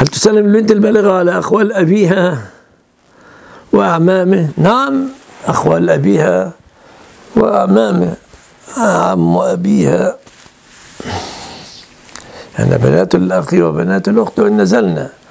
هل تسلم البنت البالغة على أخوال أبيها وأعمامه؟ نعم، أخوال أبيها وأعمامه، عم أبيها، أنا بنات الأخ وبنات الأخت وإن نزلنا.